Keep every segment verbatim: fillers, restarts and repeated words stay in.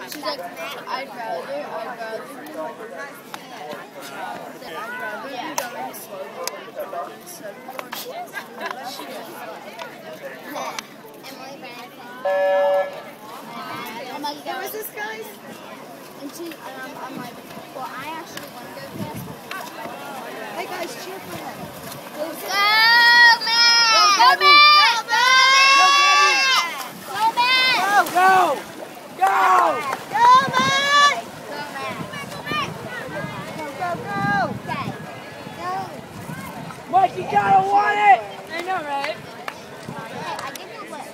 she's like, I'd rather, I'd rather do I'd rather do going slow instead of going fast. She does. Emily ran. I'm like, where was this guy? And she, um, I'm like, well, I actually want to go fast. Hey guys, cheer for him. Go, man! Go, man! Go, man! Go, man! Go! Go! Go, man! Go, man! Go, go, go! Okay. Go. Mike, you gotta want it! I know, right? Hey, I give you what?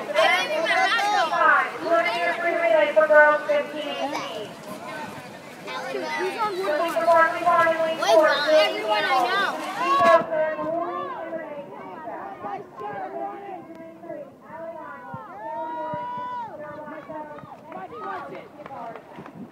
We're going to do a free relay for girls fifteen eighteen. Who's on Moving to Barclay Farms, Wait, everyone I know. Mikey wants it!